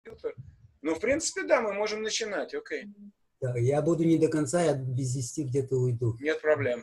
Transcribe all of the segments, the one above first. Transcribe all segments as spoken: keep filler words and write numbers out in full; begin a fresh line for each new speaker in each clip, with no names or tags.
Ну, в принципе, да, мы можем начинать, окей.
Да, я буду не до конца, я без десяти где-то уйду.
Нет проблем.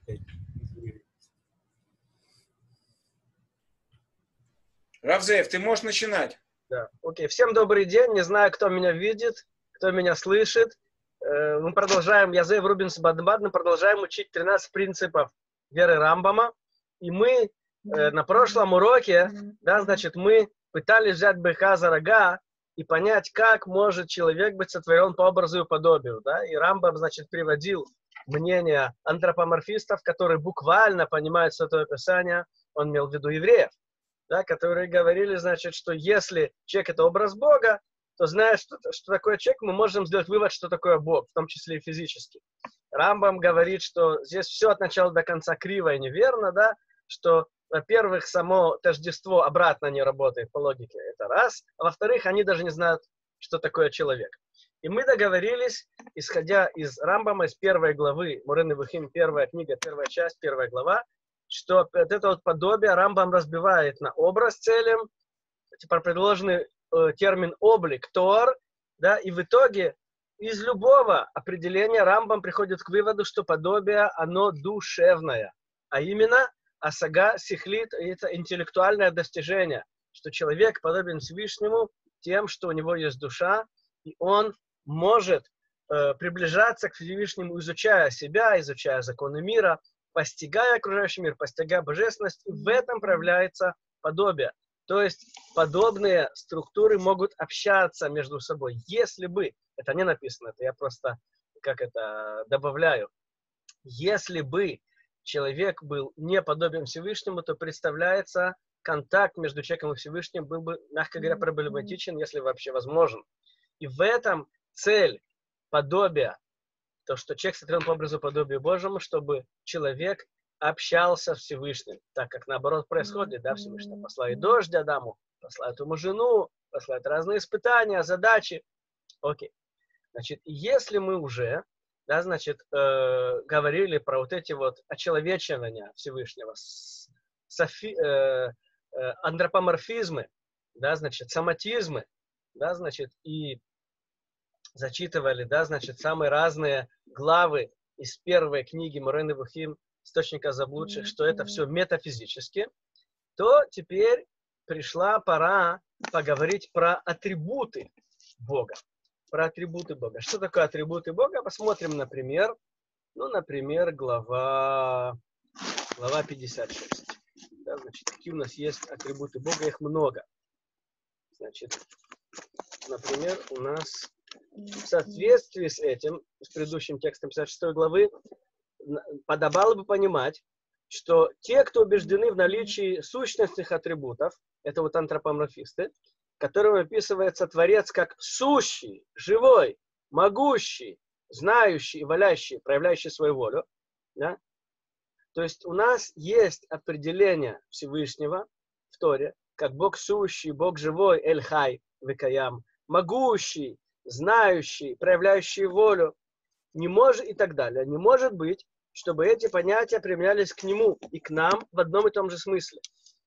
Равзеев, ты можешь начинать.
Да, окей. Всем добрый день. Не знаю, кто меня видит, кто меня слышит. Мы продолжаем, я Зеев Рубинс Бадбад, мы продолжаем учить тринадцать принципов веры Рамбама. И мы на прошлом уроке, да, значит, мы пытались взять быка за рога и понять, как может человек быть сотворен по образу и подобию, да. И Рамбам, значит, приводил мнение антропоморфистов, которые буквально понимают Святое Писание, он имел в виду евреев, да, которые говорили, значит, что если человек — это образ Бога, то, зная, что, что такое человек, мы можем сделать вывод, что такое Бог, в том числе и физически. Рамбам говорит, что здесь все от начала до конца криво и неверно, да, что, во-первых, само тождество обратно не работает по логике, это раз, а во-вторых, они даже не знают, что такое человек. И мы договорились, исходя из Рамбама, из первой главы, Море Невухим, первая книга, первая часть, первая глава, что вот это вот подобие Рамбам разбивает на образ целым, типа предложенный э, термин облик, тор, да, и в итоге из любого определения Рамбам приходит к выводу, что подобие, оно душевное, а именно асага сихлит, это интеллектуальное достижение, что человек подобен Всевышнему тем, что у него есть душа, и он может э, приближаться к Всевышнему, изучая себя, изучая законы мира, постигая окружающий мир, постигая божественность, и в этом проявляется подобие. То есть подобные структуры могут общаться между собой. Если бы, это не написано, это я просто, как это, добавляю, если бы человек был не подобен Всевышнему, то представляется, контакт между человеком и Всевышним был бы, мягко говоря, проблематичен, если вообще возможен. И в этом цель подобия, то, что человек сотворен по образу подобию Божьему, чтобы человек общался с Всевышним, так как наоборот происходит, да, Всевышний посылает дождь Адаму, посылает ему жену, посылает разные испытания, задачи. Окей. Значит, если мы уже, да, значит, э, говорили про вот эти вот очеловечивания Всевышнего, софи, э, э, антропоморфизмы, да, значит, соматизмы, да, значит, и зачитывали, да, значит, самые разные главы из первой книги Море Невухим, источника заблудших, что это все метафизически, то теперь пришла пора поговорить про атрибуты Бога. Про атрибуты Бога. Что такое атрибуты Бога? Посмотрим, например, ну, например, глава, глава пятьдесят шесть. Да, значит, какие у нас есть атрибуты Бога, их много. Значит, например, у нас в соответствии с этим, с предыдущим текстом пятьдесят шестой главы, подобало бы понимать, что те, кто убеждены в наличии сущностных атрибутов, это вот антропоморфисты, которым описывается Творец как сущий, живой, могущий, знающий, валящий, проявляющий свою волю, да? То есть у нас есть определение Всевышнего в Торе, как Бог сущий, Бог живой, Эль-Хай, Векаям, могущий, знающий, проявляющий волю, не может и так далее. Не может быть, чтобы эти понятия применялись к нему и к нам в одном и том же смысле.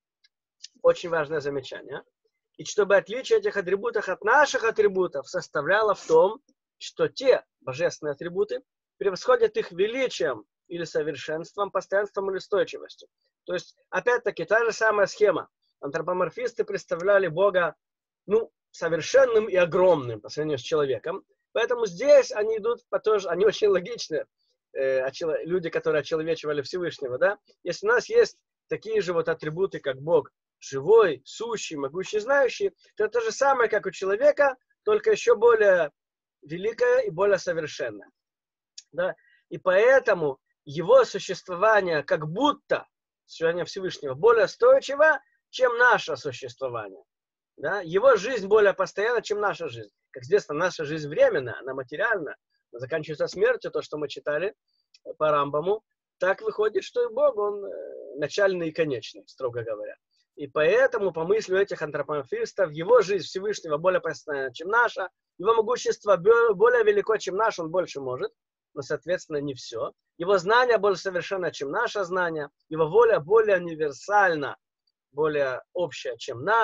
Очень важное замечание. И чтобы отличие этих атрибутов от наших атрибутов составляло в том, что те божественные атрибуты превосходят их величием или совершенством, постоянством или устойчивостью. То есть, опять-таки, та же самая схема. Антропоморфисты представляли Бога, ну, совершенным и огромным по сравнению с человеком. Поэтому здесь они идут по тоже, они очень логичны, э, люди, которые очеловечивали Всевышнего, да. Если у нас есть такие же вот атрибуты, как Бог живой, сущий, могущий, знающий, то это то же самое, как у человека, только еще более великое и более совершенное. Да? И поэтому его существование как будто, существование Всевышнего, более устойчиво, чем наше существование. Да? Его жизнь более постоянна, чем наша жизнь. Как известно, наша жизнь временна, она материальна, она заканчивается смертью, то, что мы читали по Рамбаму. Так выходит, что и Бог, он начальный и конечный, строго говоря. И поэтому, по мысли этих антропоморфистов, его жизнь Всевышнего более постоянна, чем наша, его могущество более велико, чем наше, он больше может, но, соответственно, не все. Его знание более совершенно, чем наше знание, его воля более универсальна, более общая, чем наша.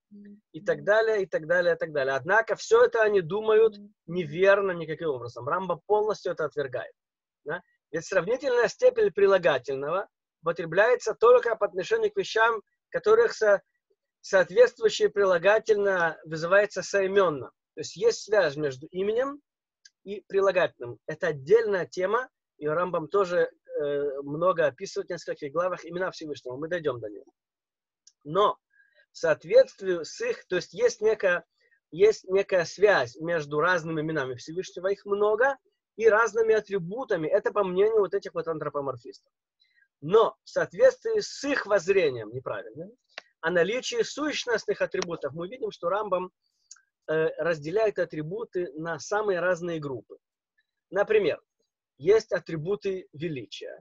и так далее, и так далее, и так далее. Однако все это они думают неверно никаким образом. Рамбам полностью это отвергает. Да? Ведь сравнительная степень прилагательного употребляется только по отношению к вещам, которых со, соответствующее прилагательное вызывается соименно. То есть есть связь между именем и прилагательным. Это отдельная тема, и Рамбам тоже э, много описывает в нескольких главах имена Всевышнего. Мы дойдем до него. Но в соответствии с их, то есть есть некая, есть некая связь между разными именами Всевышнего, их много, и разными атрибутами. Это по мнению вот этих вот антропоморфистов. Но в соответствии с их воззрением, неправильно, о наличии сущностных атрибутов, мы видим, что Рамбам э, разделяет атрибуты на самые разные группы. Например, есть атрибуты величия,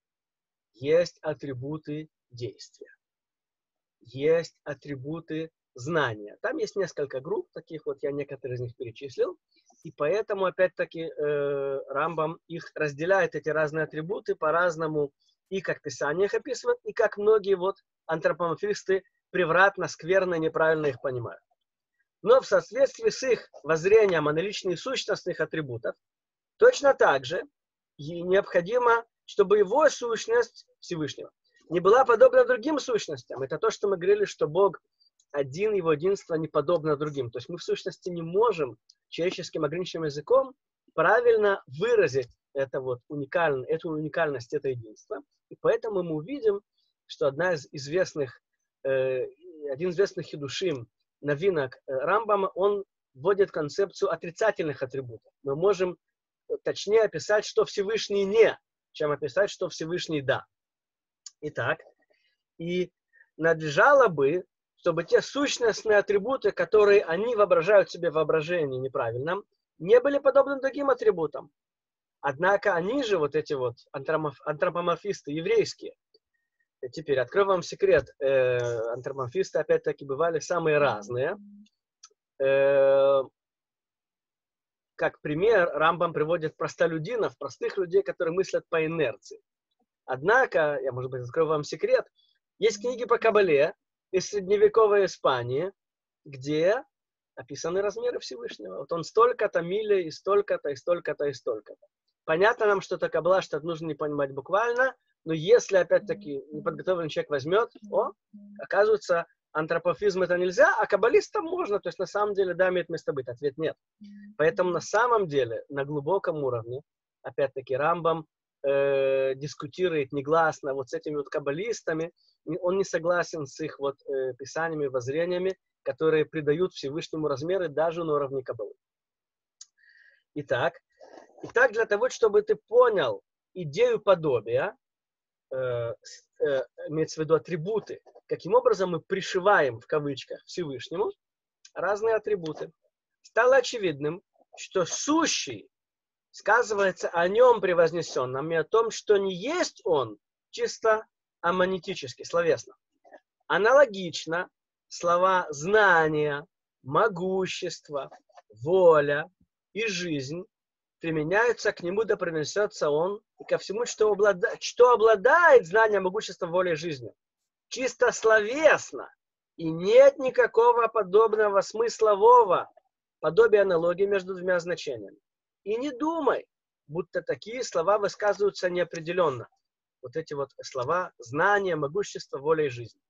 есть атрибуты действия, есть атрибуты знания. Там есть несколько групп, таких вот я некоторые из них перечислил, и поэтому, опять-таки, э, Рамбам их разделяет, эти разные атрибуты, по-разному, и как Писание их описывает, и как многие вот антропоморфисты превратно, скверно, неправильно их понимают. Но в соответствии с их воззрением о наличии сущностных атрибутов, точно так же необходимо, чтобы его сущность Всевышнего не была подобна другим сущностям. Это то, что мы говорили, что Бог один, его единство не подобно другим. То есть мы в сущности не можем человеческим ограниченным языком правильно выразить это вот уникально, эту уникальность, это единство. И поэтому мы увидим, что одна из известных, э, один из известных хидушим, новинок э, Рамбама, он вводит концепцию отрицательных атрибутов. Мы можем точнее описать, что Всевышний не, чем описать, что Всевышний да. Итак, и надлежало бы, чтобы те сущностные атрибуты, которые они воображают себе в воображении неправильном, не были подобны другим атрибутам. Однако они же, вот эти вот антропоморфисты еврейские, теперь открою вам секрет, э, антропоморфисты опять-таки бывали самые разные. Э, как пример, Рамбам приводит простолюдинов, простых людей, которые мыслят по инерции. Однако, я, может быть, открою вам секрет, есть книги по Кабале из средневековой Испании, где описаны размеры Всевышнего. Вот он столько-то мили, и столько-то, и столько-то, и столько-то. Понятно нам, что это Кабала, что это нужно не понимать буквально, но если, опять-таки, неподготовленный человек возьмет, о, оказывается, антропофизм это нельзя, а каббалистам можно. То есть, на самом деле, да, имеет место быть. Ответ нет. Поэтому, на самом деле, на глубоком уровне, опять-таки, Рамбам э, дискутирует негласно вот с этими вот каббалистами. Он не согласен с их вот э, писаниями, воззрениями, которые придают Всевышнему размеры даже на уровне каббалы. Итак, итак, для того, чтобы ты понял идею подобия, э, э, имеется в виду атрибуты, каким образом мы пришиваем, в кавычках, Всевышнему разные атрибуты, стало очевидным, что сущий сказывается о нем превознесенном и о том, что не есть он чисто амонетически, словесно. Аналогично слова знание, могущество, воля и жизнь применяются к нему, да принесется он, и ко всему, что, облада... что обладает знанием, могуществом, волей и жизнью. Чисто словесно. И нет никакого подобного смыслового подобия аналогии между двумя значениями. И не думай, будто такие слова высказываются неопределенно. Вот эти вот слова знание, могущество, воля и жизнь.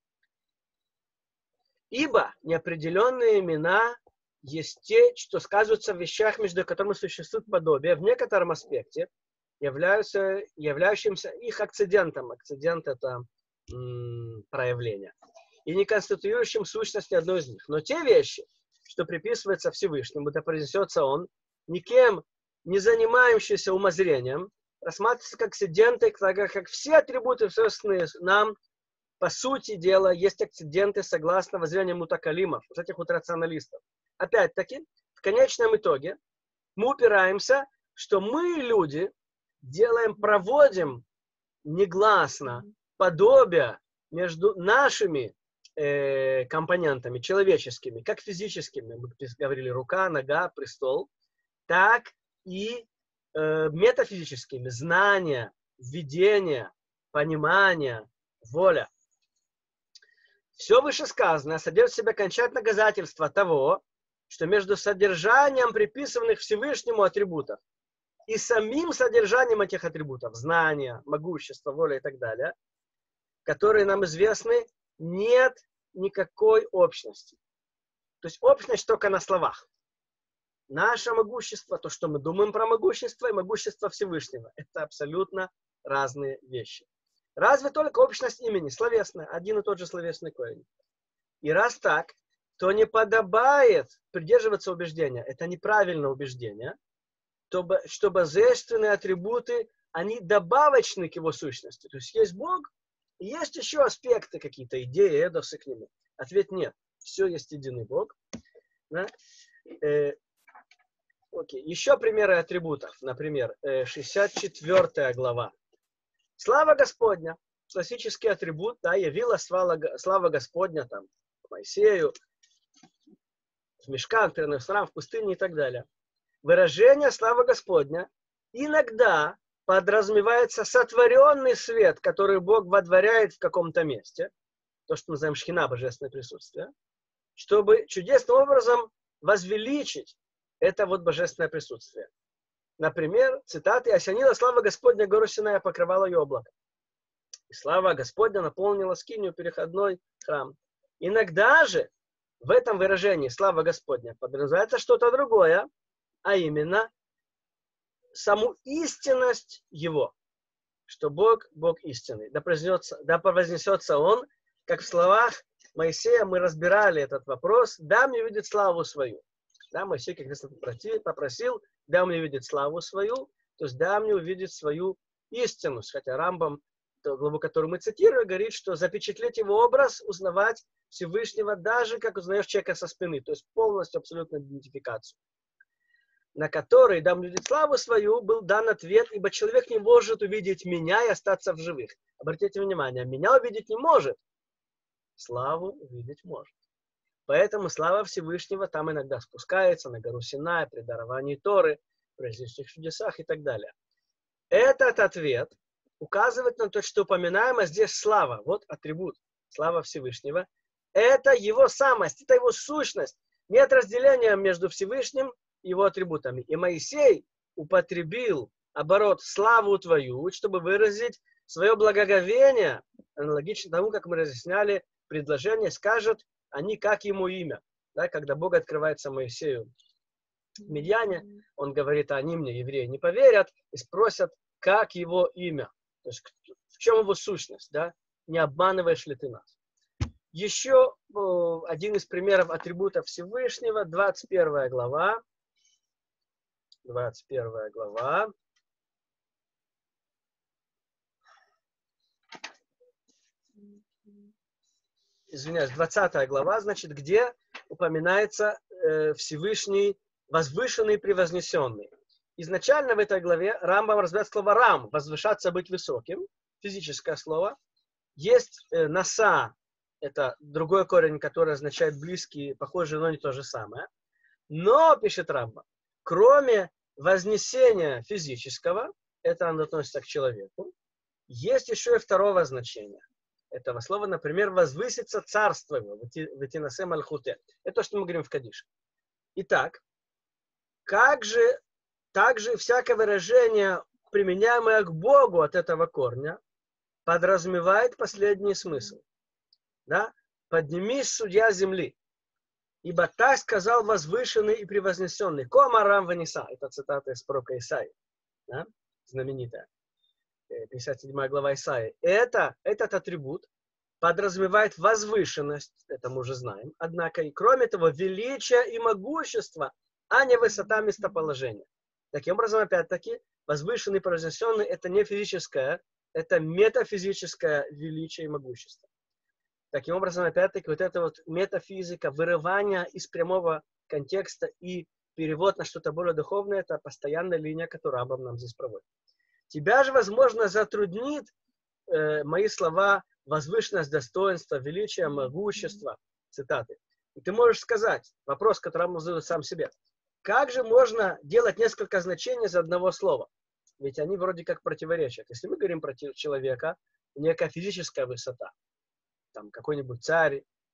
Ибо неопределенные имена есть те, что сказываются в вещах, между которыми существует подобие, в некотором аспекте являются, являющимся их акцидентом. Акцидент – это м, проявление. И не конституирующим сущность ни одной из них. Но те вещи, что приписываются Всевышнему, да произнесется он, никем не занимающийся умозрением, рассматриваются как акциденты, как все атрибуты, свойственные нам, по сути дела, есть акциденты согласно воззрению мутакалимов, вот этих вот рационалистов. Опять-таки, в конечном итоге, мы упираемся, что мы, люди, делаем, проводим негласно подобие между нашими э, компонентами, человеческими, как физическими, мы говорили, рука, нога, престол, так и э, метафизическими, знания, видение, понимание, воля. Все вышесказанное содержит в себе окончательное доказательство того, что между содержанием приписанных Всевышнему атрибутов и самим содержанием этих атрибутов, знания, могущества, воля и так далее, которые нам известны, нет никакой общности. То есть общность только на словах. Наше могущество, то, что мы думаем про могущество, и могущество Всевышнего, это абсолютно разные вещи. Разве только общность имени, словесная, один и тот же словесный корень. И раз так, то не подобает придерживаться убеждения, это неправильное убеждение, чтобы, что божественные атрибуты, они добавочны к его сущности. То есть есть Бог, и есть еще аспекты какие-то, идеи, эдосы к нему. Ответ нет. Все есть единый Бог. Да? Э, окей. Еще примеры атрибутов. Например, э, шестьдесят четвёртая глава. Слава Господня. Классический атрибут, да, явила слава, слава Господня там, Моисею, в мешках, в храм, в пустыне и так далее. Выражение слава Господня иногда подразумевается сотворенный свет, который Бог водворяет в каком-то месте, то, что мы называем шхина, божественное присутствие, чтобы чудесным образом возвеличить это вот божественное присутствие. Например, цитаты: «Осенила слава Господня гору Синая, покрывала ее облако. И слава Господня наполнила скинию, переходной храм». Иногда же в этом выражении слава Господня подразумевается что-то другое, а именно саму истинность Его, что Бог, Бог истинный. Да произнесется, да вознесется Он, как в словах Моисея мы разбирали этот вопрос: «Да мне видеть славу свою». Да, Моисей как раз попросил: «Да мне видеть славу свою», то есть «да мне увидеть свою истинность». Хотя Рамбам, главу, которую мы цитируем, говорит, что запечатлеть его образ, узнавать Всевышнего, даже как узнаешь человека со спины, то есть полностью абсолютную идентификацию, на который, да мне видеть славу свою, был дан ответ: ибо человек не может увидеть меня и остаться в живых. Обратите внимание, меня увидеть не может, славу увидеть может. Поэтому слава Всевышнего там иногда спускается на гору Синай при даровании Торы, при различных чудесах и так далее. Этот ответ указывает на то, что упоминаемо здесь слава, вот атрибут, слава Всевышнего. Это его самость, это его сущность. Нет разделения между Всевышним и его атрибутами. И Моисей употребил оборот «славу твою», чтобы выразить свое благоговение, аналогично тому, как мы разъясняли предложение, скажет они как ему имя. Да, когда Бог открывается Моисею в Медьяне, он говорит: они мне, евреи, не поверят, и спросят, как его имя. То есть в чем его сущность, да? Не обманываешь ли ты нас? Еще о, один из примеров атрибутов Всевышнего, двадцать первая глава. двадцать первая глава. Извиняюсь, двадцатая глава, значит, где упоминается э, Всевышний, возвышенный и превознесенный. Изначально в этой главе Рамбам разбирает слово «рам», возвышаться, быть высоким, физическое слово. Есть э, «наса», это другой корень, который означает близкий, похожий, но не то же самое. Но, пишет Рамбам, кроме вознесения физического, это оно относится к человеку, есть еще и второго значения этого слова, например, возвысится царство его, ватинасе мальхуте. Это то, что мы говорим в Кадише. Итак, как же, также всякое выражение, применяемое к Богу от этого корня, подразумевает последний смысл. Да? «Поднимись, судья земли, ибо так сказал возвышенный и превознесенный». Комарам ваниса. Это цитата из пророка Исаии, да? Знаменитая. пятьдесят седьмая глава Исаии. Это, этот атрибут подразумевает возвышенность, это мы уже знаем, однако и кроме того величие и могущество, а не высота местоположения. Таким образом, опять-таки, возвышенный и превознесенный — это не физическое, это метафизическое величие и могущество. Таким образом, опять-таки, вот эта вот метафизика, вырывание из прямого контекста и перевод на что-то более духовное — это постоянная линия, которую Рамбам нам здесь проводит. Тебя же, возможно, затруднит э, мои слова «возвышенность, достоинство, величие, могущество», цитаты. И ты можешь сказать, вопрос, который Рамбам задает сам себе, как же можно делать несколько значений из одного слова? Ведь они вроде как противоречат. Если мы говорим про человека, некая физическая высота, там какой-нибудь царь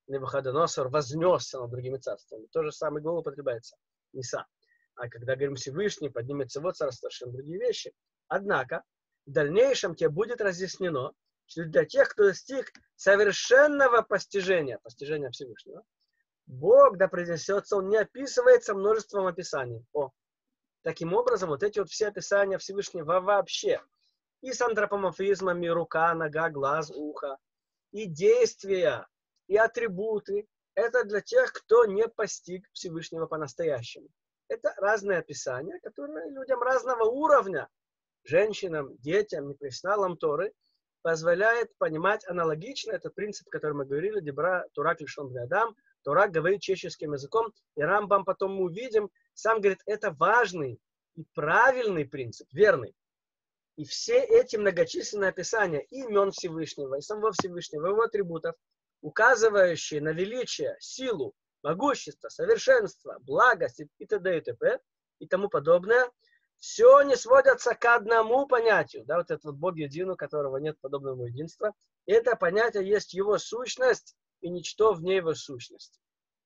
Навуходоносор вознесся над другими царствами. То же самое слово употребляется. Ниса. А когда говорим Всевышний, поднимется его царство, совершенно другие вещи. Однако, в дальнейшем тебе будет разъяснено, что для тех, кто достиг совершенного постижения, постижения Всевышнего, Бог, да произнесется, он не описывается множеством описаний. О, таким образом, вот эти вот все описания Всевышнего вообще, и с антропоморфизмами, рука, нога, глаз, ухо, и действия, и атрибуты, это для тех, кто не постиг Всевышнего по-настоящему. Это разные описания, которые людям разного уровня, женщинам, детям, непрофессионалам Торы, позволяет понимать аналогично этот принцип, который мы говорили, Дебра, Турак, Лишон, Адам, Тора говорит чешским языком, и Рамбам потом мы увидим, сам говорит, это важный и правильный принцип, верный. И все эти многочисленные описания имен Всевышнего, и самого Всевышнего, его атрибутов, указывающие на величие, силу, могущество, совершенство, благость и т.д. и т.п. и тому подобное, все не сводятся к одному понятию. Да, вот этот вот Бог един, у которого нет подобного единства. И это понятие есть его сущность, и ничто вне его сущности.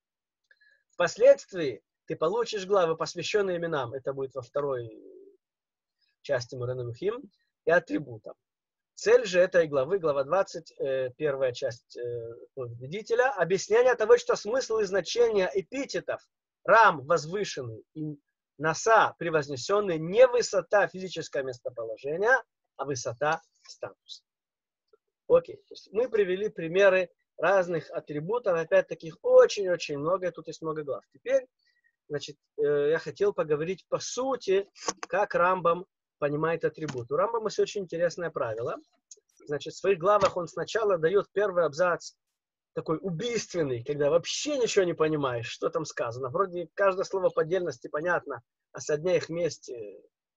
Впоследствии ты получишь главы, посвященные именам. Это будет во второй части Морeh Nevuchim, и атрибутам. Цель же этой главы, глава двадцать, э, первая часть э, победителя, объяснение того, что смысл и значение эпитетов Рам возвышенный и Наса превознесенный не высота физического местоположения, а высота статуса. Окей, то есть мы привели примеры разных атрибутов, опять-таки их очень-очень много, тут есть много глав. Теперь, значит, э, я хотел поговорить по сути, как Рамбам понимает атрибут. У Рамбама есть очень интересное правило. Значит, в своих главах он сначала дает первый абзац такой убийственный, когда вообще ничего не понимаешь, что там сказано. Вроде каждое слово по отдельности понятно, а соединяя их вместе.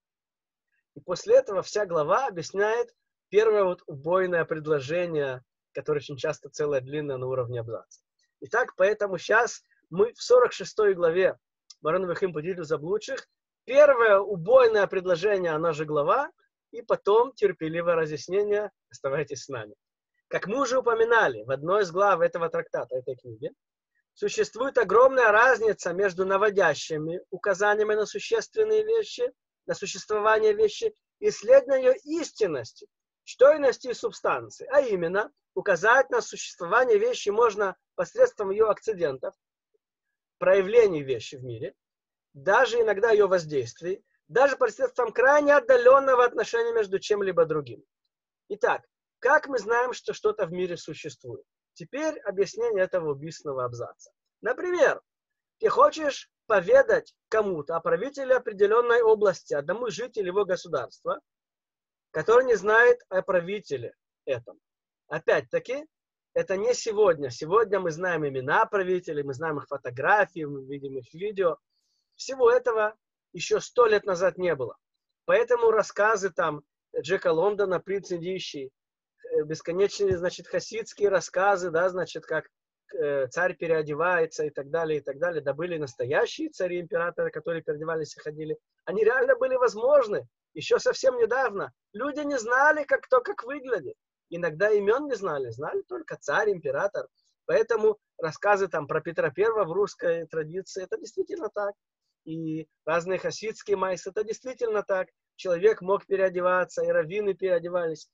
И после этого вся глава объясняет первое вот убойное предложение, которое очень часто целое длинное на уровне абзаца. Итак, поэтому сейчас мы в сорок шестой главе Морeh Nevuchim поделили заблудших. Первое убойное предложение, она же глава, и потом терпеливое разъяснение. Оставайтесь с нами. Как мы уже упоминали в одной из глав этого трактата, этой книги, существует огромная разница между наводящими указаниями на существенные вещи, на существование вещи, и исследованием ее истинности, чтойности и субстанции. А именно, указать на существование вещи можно посредством ее акцидентов, проявлений вещи в мире, даже иногда ее воздействий, даже посредством крайне отдаленного отношения между чем-либо другим. Итак, как мы знаем, что что-то в мире существует? Теперь объяснение этого убийственного абзаца. Например, ты хочешь поведать кому-то о правителе определенной области, одному из жителей его государства, который не знает о правителе этом. Опять-таки, это не сегодня. Сегодня мы знаем имена правителей, мы знаем их фотографии, мы видим их видео. Всего этого еще сто лет назад не было. Поэтому рассказы там Джека Лондона, принц индийский, бесконечные, значит, хасидские рассказы, да, значит, как э, царь переодевается и так далее, и так далее, да были настоящие цари, императоры, которые переодевались и ходили. Они реально были возможны. Еще совсем недавно люди не знали, как кто как выглядит. Иногда имен не знали, знали только царь, император. Поэтому рассказы там про Петра Первого в русской традиции, это действительно так. И разные хасидские майсы, это действительно так. Человек мог переодеваться, и раввины переодевались.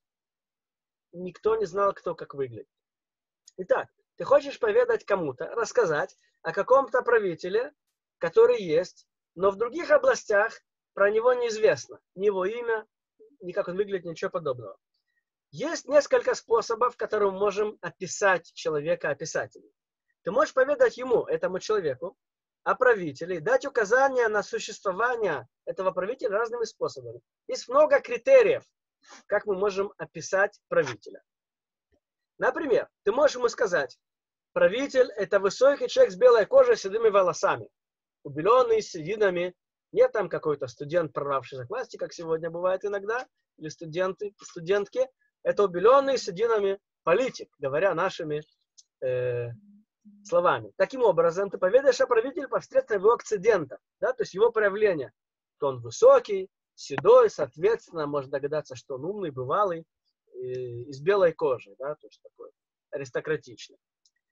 Никто не знал, кто как выглядит. Итак, ты хочешь поведать кому-то, рассказать о каком-то правителе, который есть, но в других областях про него неизвестно. Ни его имя, ни как он выглядит, ничего подобного. Есть несколько способов, которым мы можем описать человека описательно. Ты можешь поведать ему, этому человеку, о правителе, дать указания на существование этого правителя разными способами. Есть много критериев, как мы можем описать правителя. Например, ты можешь ему сказать, правитель – это высокий человек с белой кожей, с седыми волосами, убеленный, с сединами. Нет там какой-то студент, прорвавшийся к власти, как сегодня бывает иногда, или студенты, студентки. Это убеленный с сединами политик, говоря нашими э, словами. Таким образом, ты поведаешь о правителе посредством его акцидента, да, то есть его проявления. То он высокий, седой, соответственно, можно догадаться, что он умный, бывалый, э, из белой кожи, да, то есть такой аристократичный.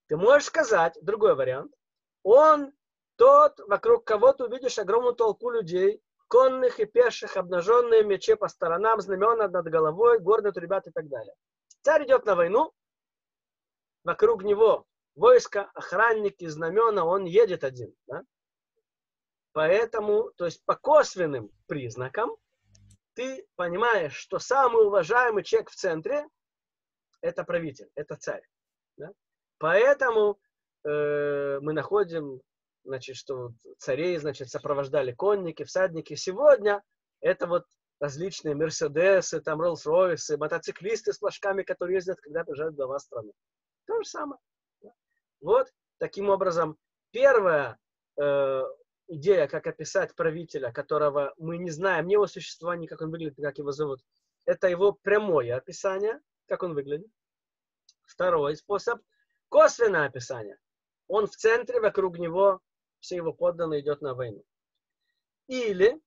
Ты можешь сказать, другой вариант, он тот, вокруг кого ты увидишь огромную толпу людей, конных и пеших, обнаженные мечи по сторонам, знамена над головой, гордые ребят и так далее. Царь идет на войну, вокруг него войско, охранники, знамена, он едет один. Да? Поэтому, то есть по косвенным признакам, ты понимаешь, что самый уважаемый человек в центре – это правитель, это царь. Да? Поэтому э, мы находим, значит, что царей, значит, сопровождали конники, всадники. Сегодня это вот различные Мерседесы, там Роллс-Ройсы, мотоциклисты с флажками, которые ездят, когда приезжают глава страны. То же самое. Вот таким образом первая э, идея, как описать правителя, которого мы не знаем ни его существования, как он выглядит, как его зовут, это его прямое описание, как он выглядит. Второй способ – косвенное описание. Он в центре, вокруг него все его подданные идут на войну. Или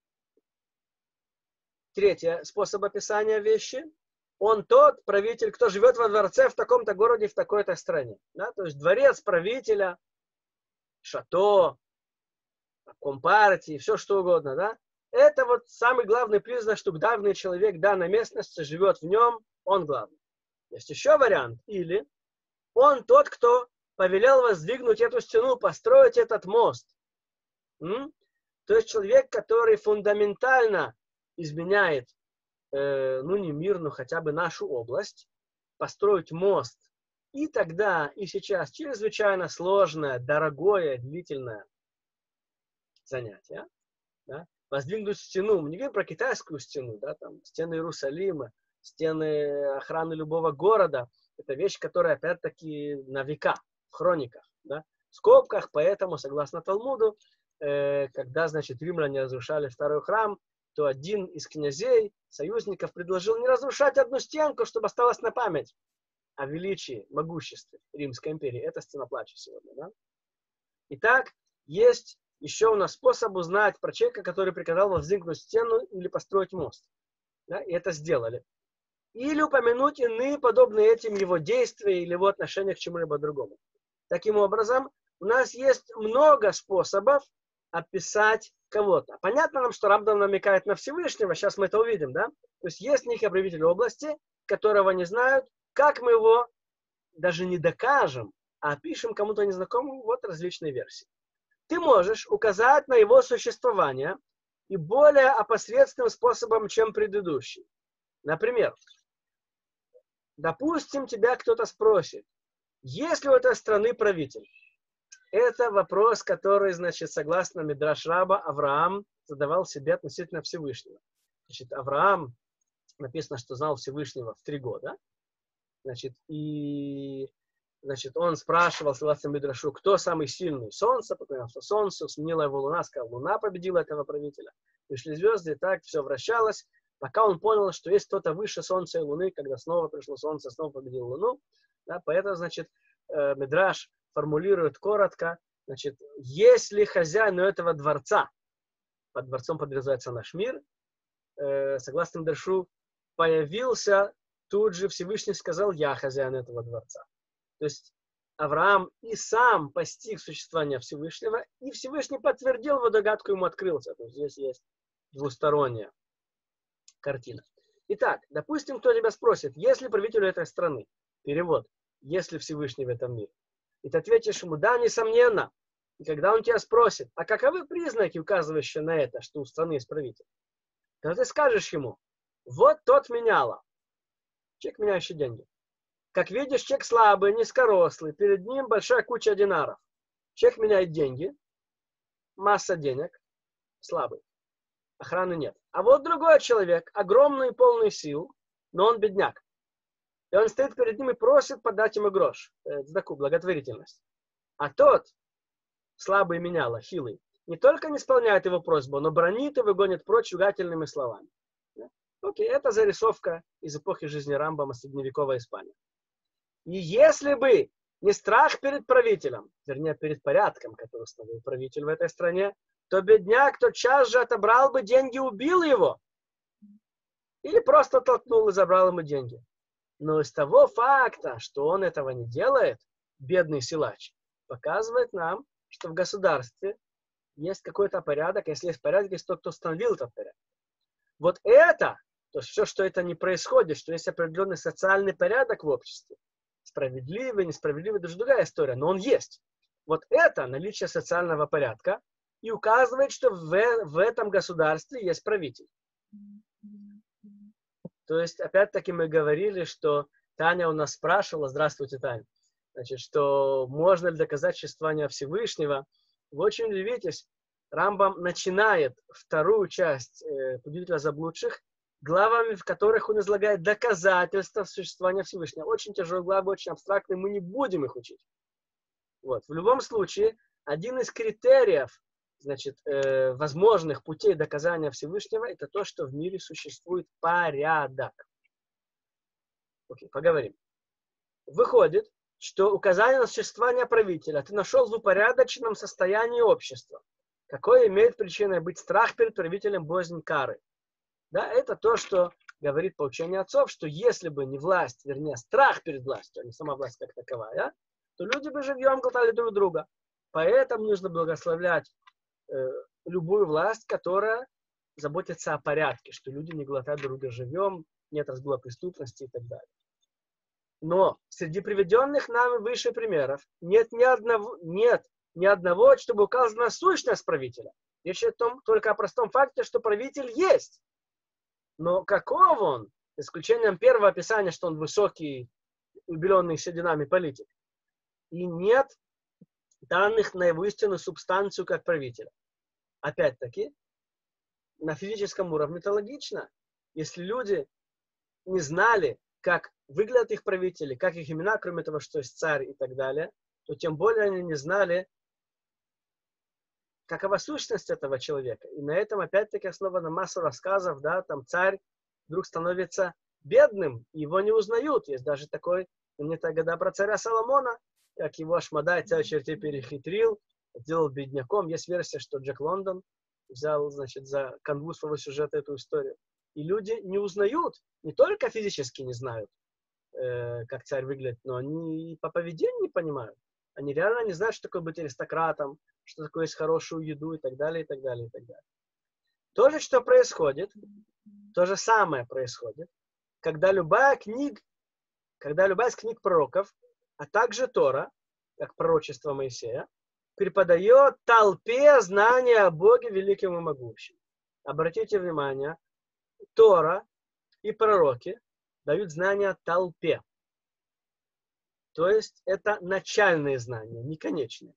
третий способ описания вещи – он тот правитель, кто живет во дворце в таком-то городе, в такой-то стране. Да? То есть дворец правителя, шато, компартии, все что угодно. Да? Это вот самый главный признак, что главный человек данной местности живет в нем, он главный. Есть еще вариант. Или он тот, кто повелел воздвигнуть эту стену, построить этот мост. М? То есть человек, который фундаментально изменяет Э, ну не мир, но хотя бы нашу область, построить мост. И тогда, и сейчас чрезвычайно сложное, дорогое, длительное занятие. Да? Воздвигнуть стену. Мы не говорим про китайскую стену, да, там, стены Иерусалима, стены охраны любого города. Это вещь, которая опять-таки на века, в хрониках. Да? В скобках, поэтому, согласно Талмуду, э, когда, значит, римляне разрушали второй храм, то один из князей, союзников, предложил не разрушать одну стенку, чтобы осталось на память о величии, могуществе Римской империи. Это стена плача сегодня. Да? Итак, есть еще у нас способ узнать про человека, который приказал воздвигнуть стену или построить мост. Да? И это сделали. Или упомянуть иные подобные этим его действия или его отношения к чему-либо другому. Таким образом, у нас есть много способов описать кого-то. Понятно нам, что Рамбам намекает на Всевышнего, сейчас мы это увидим, да? То есть есть некий правитель области, которого не знают, как мы его даже не докажем, а опишем кому-то незнакомому, вот различные версии. Ты можешь указать на его существование и более опосредственным способом, чем предыдущий. Например, допустим, тебя кто-то спросит, есть ли у этой страны правитель? Это вопрос, который, значит, согласно Мидраш Раба, Авраам задавал себе относительно Всевышнего. Значит, Авраам, написано, что знал Всевышнего в три года. Значит, и значит, он спрашивал, согласно Мидрашу, кто самый сильный? Солнце, потому что солнце сменила его луна, сказал, луна победила этого правителя. Пришли звезды, и так все вращалось, пока он понял, что есть кто-то выше солнца и луны, когда снова пришло солнце, снова победило луну. Да, поэтому, значит, Мидраш формулирует коротко, значит, если хозяину этого дворца, под дворцом подразумевается наш мир, э, согласно Мидрашу, появился, тут же Всевышний сказал, я хозяин этого дворца. То есть Авраам и сам постиг существование Всевышнего, и Всевышний подтвердил его догадку, ему открылся. То есть здесь есть двусторонняя картина. Итак, допустим, кто тебя спросит, есть ли правитель этой страны? Перевод. Есть ли Всевышний в этом мире? И ты ответишь ему, да, несомненно. И когда он тебя спросит, а каковы признаки, указывающие на это, что у страны есть правитель? То ты скажешь ему, вот тот меняла. Человек, меняющий деньги. Как видишь, человек слабый, низкорослый, перед ним большая куча динаров. Человек меняет деньги, масса денег, слабый. Охраны нет. А вот другой человек, огромный и полный сил, но он бедняк. И он стоит перед ним и просит подать ему грош. Цдаку, благотворительность. А тот, слабый меняла, хилый, не только не исполняет его просьбу, но бранит и выгонит прочь ругательными словами. Окей, это зарисовка из эпохи жизни Рамбама, средневековой Испании. И если бы не страх перед правителем, вернее, перед порядком, который установил правитель в этой стране, то бедняк тотчас же отобрал бы деньги, убил его. Или просто толкнул и забрал ему деньги. Но из того факта, что он этого не делает, бедный силач, показывает нам, что в государстве есть какой-то порядок, если есть порядок, есть тот, кто установил этот порядок. Вот это, то есть все, что это не происходит, что есть определенный социальный порядок в обществе, справедливый, несправедливый, даже другая история, но он есть. Вот это наличие социального порядка и указывает, что в, в этом государстве есть правитель. То есть, опять-таки, мы говорили, что Таня у нас спрашивала, здравствуйте, Таня, значит, что можно ли доказать существование Всевышнего. Вы очень удивитесь, Рамбам начинает вторую часть э, «Путеводителя заблудших» главами, в которых он излагает доказательства существования Всевышнего. Очень тяжелые главы, очень абстрактные, мы не будем их учить. Вот. В любом случае, один из критериев, значит, э, возможных путей доказания Всевышнего, это то, что в мире существует порядок. Окей, поговорим. Выходит, что указание на существование правителя ты нашел в упорядоченном состоянии общества. Какой имеет причиной быть страх перед правителем, боязнь кары? Да, это то, что говорит поучение отцов, что если бы не власть, вернее, страх перед властью, а не сама власть как таковая, то люди бы живьем глотали друг друга. Поэтому нужно благословлять э, любую власть, которая заботится о порядке, что люди не глотают друг друга живьем, нет разгула преступности и так далее. Но среди приведенных нами выше примеров нет ни одного, нет ни одного, чтобы указана сущность правителя. Речь о том, только о простом факте, что правитель есть. Но каков он, с исключением первого описания, что он высокий, убеленный сединами политик, и нет данных на его истинную субстанцию как правителя. Опять-таки, на физическом уровне это логично. Если люди не знали, как выглядят их правители, как их имена, кроме того, что есть царь и так далее, то тем более они не знали, какова сущность этого человека. И на этом опять-таки основана масса рассказов, да, там царь вдруг становится бедным, его не узнают. Есть даже такой знаменитая года про царя Соломона, как его Ашмадай царь черти перехитрил, сделал бедняком. Есть версия, что Джек Лондон взял, значит, за канву своего сюжета эту историю. И люди не узнают, не только физически не знают, э, как царь выглядит, но они и по поведению не понимают. Они реально не знают, что такое быть аристократом, что такое есть хорошую еду и так далее, и так далее, и так далее. То же, что происходит, то же самое происходит, когда любая книга, когда любая из книг пророков, а также Тора, как пророчество Моисея, преподает толпе знания о Боге великим и могущим. Обратите внимание, Тора и пророки дают знания толпе. То есть это начальные знания, не конечные.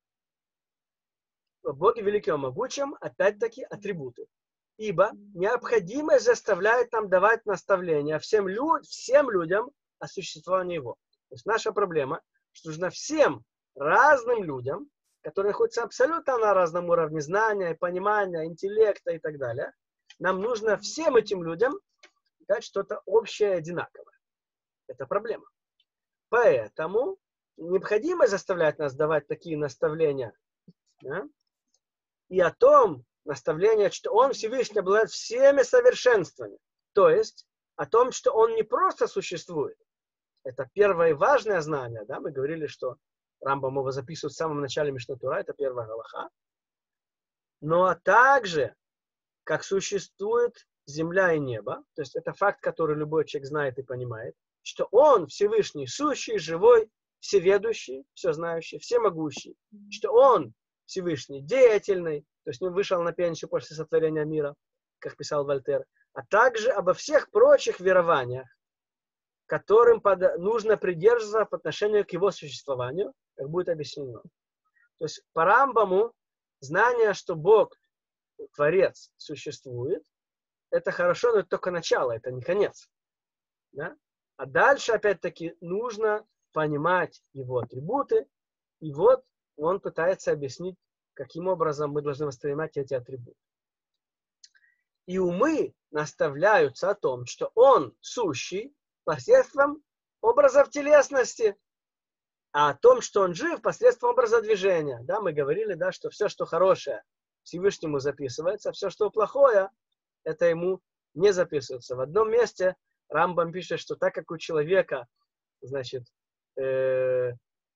В Боге великим и могучим, опять-таки, атрибуты. Ибо необходимость заставляет нам давать наставления всем, люд, всем людям о существовании Его. То есть наша проблема, что нужно всем разным людям, которые находятся абсолютно на разном уровне знания, понимания, интеллекта и так далее, нам нужно всем этим людям дать что-то общее, одинаковое. Это проблема. Поэтому необходимо заставлять нас давать такие наставления. Да? И о том наставление, что Он Всевышний обладает всеми совершенствами. То есть о том, что Он не просто существует. Это первое и важное знание. Да? Мы говорили, что Рамбам его записывает в самом начале Мишна Тора, это первая галаха. Но также, как существует земля и небо, то есть это факт, который любой человек знает и понимает, что Он Всевышний, сущий, живой, всеведущий, всезнающий, всемогущий, что Он Всевышний, деятельный, то есть не вышел на пенсию после сотворения мира, как писал Вольтер, а также обо всех прочих верованиях, которым под... нужно придерживаться по отношению к его существованию, как будет объяснено. То есть по Рамбаму знание, что Бог, Творец, существует, это хорошо, но это только начало, это не конец. Да? А дальше, опять-таки, нужно понимать его атрибуты, и вот он пытается объяснить, каким образом мы должны воспринимать эти атрибуты. И умы наставляются о том, что он сущий посредством образов телесности, а о том, что он жив посредством образа движения. Да, мы говорили, да, что все, что хорошее, Всевышнему записывается, а все, что плохое, это ему не записывается. В одном месте Рамбам пишет, что так как у человека, значит, э,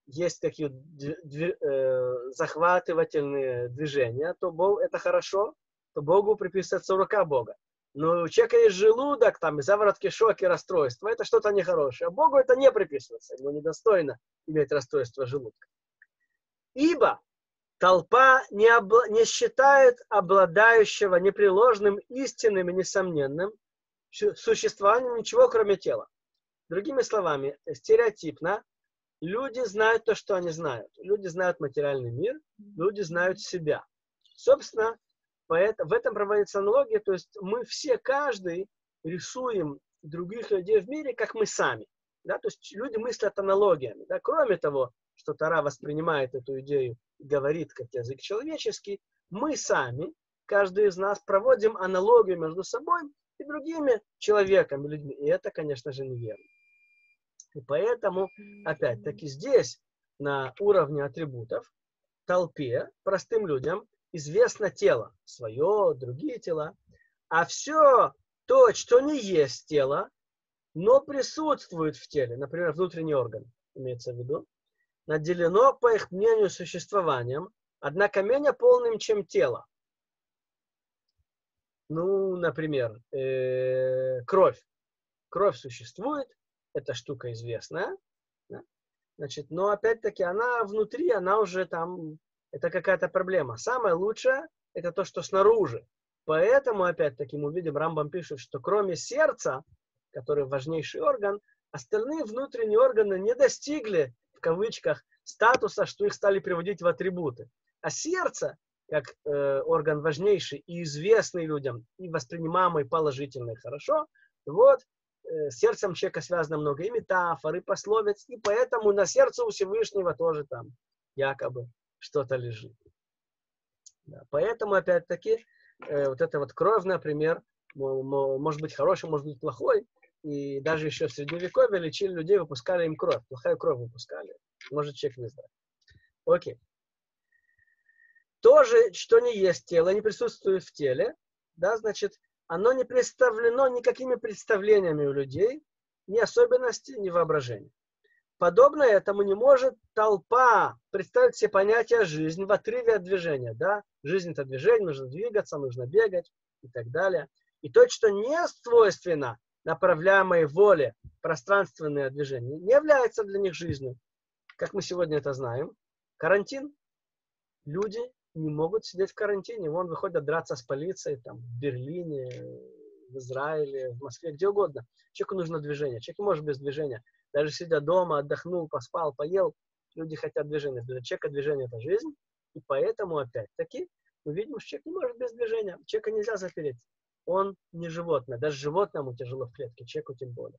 есть такие дви, э, захватывательные движения, то Бог, это хорошо, то Богу приписывается рука Бога. Но у человека есть желудок, там, заворот кишок и расстройство, это что-то нехорошее. А Богу это не приписывается, ему недостойно иметь расстройство желудка. Ибо толпа не, обла- не считает обладающего непреложным, истинным и несомненным существованием ничего, кроме тела. Другими словами, стереотипно, люди знают то, что они знают. Люди знают материальный мир, люди знают себя. Собственно, поэтому, в этом проводится аналогия, то есть мы все, каждый, рисуем других людей в мире, как мы сами. Да? То есть люди мыслят аналогиями. Да? Кроме того, что Тора воспринимает эту идею и говорит как язык человеческий, мы сами, каждый из нас, проводим аналогию между собой и другими человеками, людьми. И это, конечно же, неверно. И поэтому, опять-таки, здесь, на уровне атрибутов, толпе, простым людям, известно тело, свое, другие тела, а все то, что не есть тело, но присутствует в теле, например, внутренний орган, имеется в виду, наделено, по их мнению, существованием, однако менее полным, чем тело. Ну, например, э, кровь. Кровь существует, эта штука известная, да? Значит, но опять-таки она внутри, она уже там, это какая-то проблема. Самое лучшее, это то, что снаружи. Поэтому, опять-таки, мы видим, Рамбам пишет, что кроме сердца, который важнейший орган, остальные внутренние органы не достигли, в кавычках, статуса, что их стали приводить в атрибуты. А сердце, как э, орган важнейший и известный людям, и воспринимаемый положительно и хорошо, вот, э, с сердцем человека связано много и метафор, и пословиц, и поэтому на сердце у Всевышнего тоже там якобы что-то лежит. Да, поэтому, опять-таки, э, вот эта вот кровь, например, может быть хорошей, может быть плохой, и даже еще в Средневековье лечили людей, выпускали им кровь, плохая кровь выпускали, может человек выздороветь. Окей. То же, что не есть тело, не присутствует в теле, да, значит, оно не представлено никакими представлениями у людей, ни особенности, ни воображения. Подобно этому не может толпа представить себе понятие жизнь в отрыве от движения. Да? Жизнь – это движение, нужно двигаться, нужно бегать и так далее. И то, что не свойственно направляемой воле пространственное движение, не является для них жизнью. Как мы сегодня это знаем, карантин. Люди не могут сидеть в карантине. Вон выходят драться с полицией там, в Берлине, в Израиле, в Москве, где угодно. Человеку нужно движение. Человек не может без движения. Даже сидя дома, отдохнул, поспал, поел, люди хотят движения. Для человека движение – это жизнь. И поэтому, опять-таки, мы видим, что человек не может без движения. Человека нельзя запереть. Он не животное. Даже животному тяжело в клетке, человеку тем более.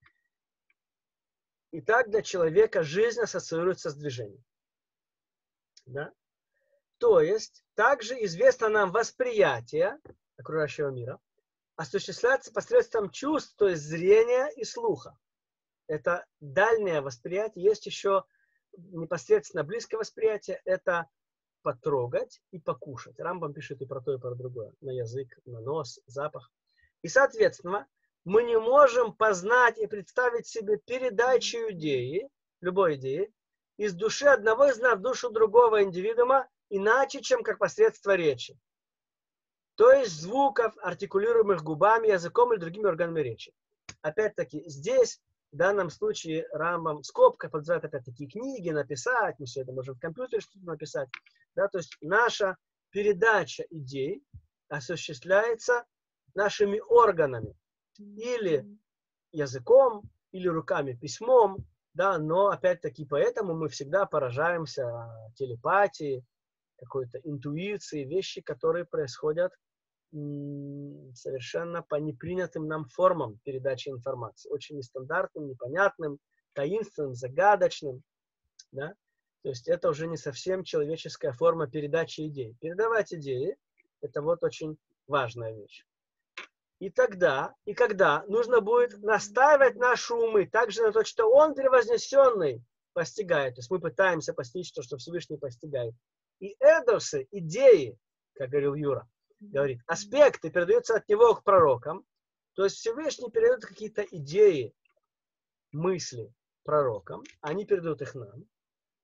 Итак, для человека жизнь ассоциируется с движением. Да? То есть, также известно нам восприятие окружающего мира, осуществляется посредством чувств, то есть зрения и слуха. Это дальнее восприятие. Есть еще непосредственно близкое восприятие. Это потрогать и покушать. Рамбам пишет и про то, и про другое. На язык, на нос, запах. И, соответственно, мы не можем познать и представить себе передачу идеи, любой идеи, из души одного из нас в душу другого индивидуума, иначе, чем как посредство речи. То есть звуков, артикулируемых губами, языком или другими органами речи. Опять-таки, здесь, в данном случае, Рамбам скобка подразумевает опять-таки книги, написать, мы все это можем в компьютере что-то написать. Да, то есть наша передача идей осуществляется нашими органами. Или языком, или руками, письмом. Да, но опять-таки поэтому мы всегда поражаемся телепатии, какой-то интуиции, вещи, которые происходят м- совершенно по непринятым нам формам передачи информации. Очень нестандартным, непонятным, таинственным, загадочным. Да? То есть это уже не совсем человеческая форма передачи идей. Передавать идеи – это вот очень важная вещь. И тогда, и когда нужно будет настаивать наши умы также на то, что Он превознесенный постигает. То есть мы пытаемся постичь то, что Всевышний постигает. И эдосы, идеи, как говорил Юра, говорит, аспекты передаются от него к пророкам. То есть Всевышний передает какие-то идеи, мысли пророкам, они передают их нам.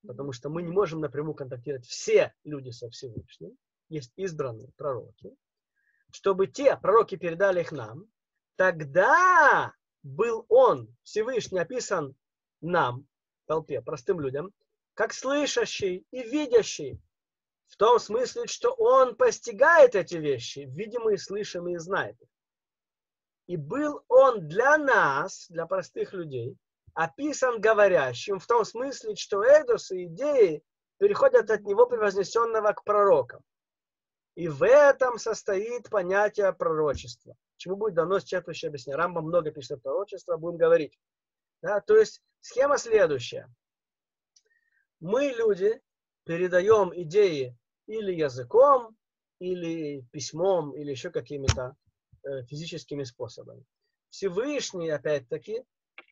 потому что мы не можем напрямую контактировать все люди со Всевышним, есть избранные пророки, чтобы те пророки передали их нам, тогда был он, Всевышний, описан нам, толпе, простым людям, как слышащий и видящий, в том смысле, что он постигает эти вещи, видимые, слышимые, знает их. И был он для нас, для простых людей, описан говорящим, в том смысле, что эдосы, идеи переходят от него превознесенного к пророкам. И в этом состоит понятие пророчества. Чему будет дано исчерпывающее объяснение. Рамбам много пишет пророчество, будем говорить. Да, то есть схема следующая. Мы, люди, передаем идеи или языком, или письмом, или еще какими-то э, физическими способами. Всевышний, опять-таки,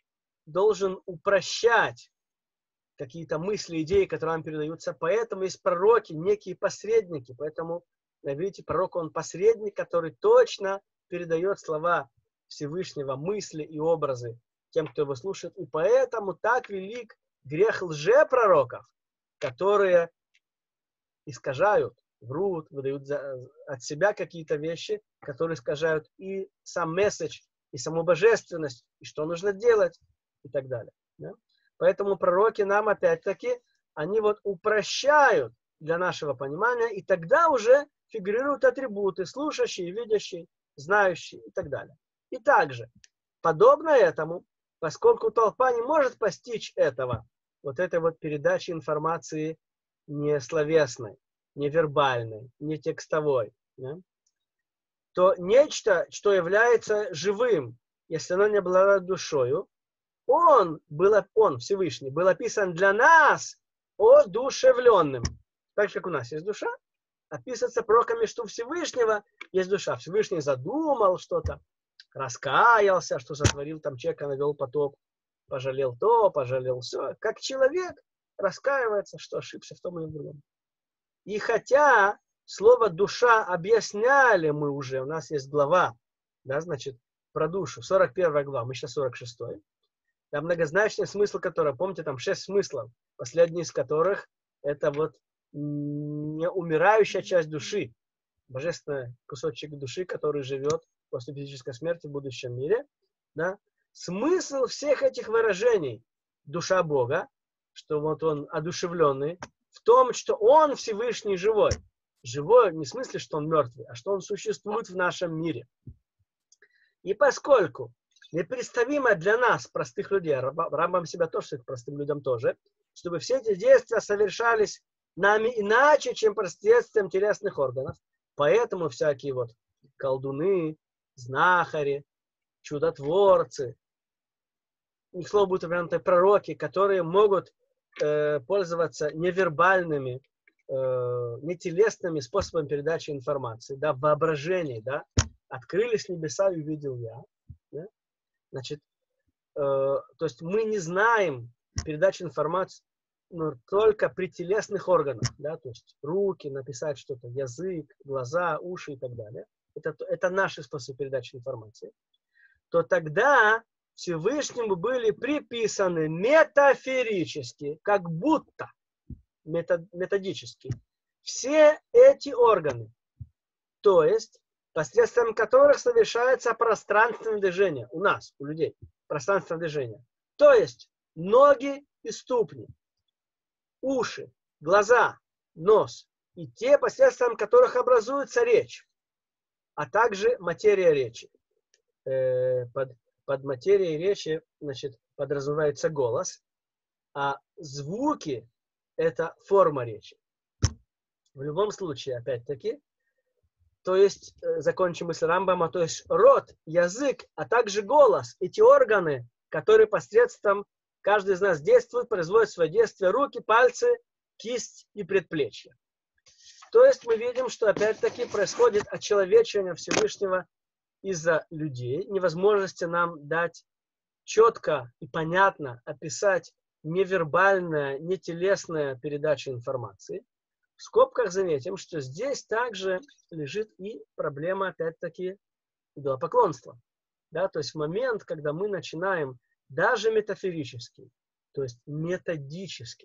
должен упрощать какие-то мысли, идеи, которые нам передаются. Поэтому есть пророки, некие посредники. Поэтому, видите, пророк, он посредник, который точно передает слова Всевышнего, мысли и образы тем, кто его слушает. И поэтому так велик грех лжепророков, которые искажают, врут, выдают за, от себя какие-то вещи, которые искажают и сам месседж, и саму божественность, и что нужно делать, и так далее. Да? Поэтому пророки нам, опять-таки, они вот упрощают для нашего понимания, и тогда уже фигурируют атрибуты, слушающий, видящий, знающий и так далее. И также, подобно этому, поскольку толпа не может постичь этого, вот этой вот передачи информации не словесной, не вербальной, не текстовой, да, то нечто, что является живым, если оно не обладает душою, он, был, он, Всевышний, был описан для нас одушевленным. Так же, как у нас есть душа, описывается пророками, что у Всевышнего есть душа. Всевышний задумал что-то, раскаялся, что сотворил там человека, навел потоп, пожалел то, пожалел все. Как человек раскаивается, что ошибся в том или другом. И хотя слово душа объясняли мы уже, у нас есть глава, да, значит, про душу, сорок первая глава, мы сейчас сорок шестой. Там многозначный смысл которого, помните, там шесть смыслов, последний из которых это вот не умирающая часть души, божественный кусочек души, который живет после физической смерти в будущем мире. Да? Смысл всех этих выражений душа Бога, что вот он одушевленный, в том, что он Всевышний живой. Живой не в смысле, что он мертвый, а что он существует в нашем мире. И поскольку непредставимо для нас, простых людей, Рамбам себя тоже считает простым людям тоже, чтобы все эти действия совершались нами иначе, чем посредством телесных органов, поэтому всякие вот колдуны, знахари, чудотворцы, их слово будет упомянуто пророки, которые могут э, пользоваться невербальными, э, нетелесными способами передачи информации, да, воображений, да, открылись небеса и увидел я. Да? Значит, э, то есть мы не знаем передачи информации, но только при телесных органах, да, то есть руки, написать что-то, язык, глаза, уши и так далее. Это, это наши способы передачи информации. То тогда Всевышнему были приписаны метафорически, как будто методически, все эти органы, то есть посредством которых совершается пространственное движение у нас, у людей, пространственное движение. То есть ноги и ступни, уши, глаза, нос и те, посредством которых образуется речь, а также материя речи. Э, под, под материей речи, значит, подразумевается голос, а звуки – это форма речи. В любом случае, опять-таки, то есть, э, закончим мысль Рамбама, то есть рот, язык, а также голос, эти органы, которые посредством каждый из нас действует, производит свое действие, руки, пальцы, кисть и предплечье. То есть мы видим, что опять-таки происходит очеловечивание Всевышнего из-за людей, невозможности нам дать четко и понятно описать невербальная, нетелесная передача информации. В скобках заметим, что здесь также лежит и проблема, опять-таки, идолопоклонства. Да? То есть в момент, когда мы начинаем даже метафорически, то есть методически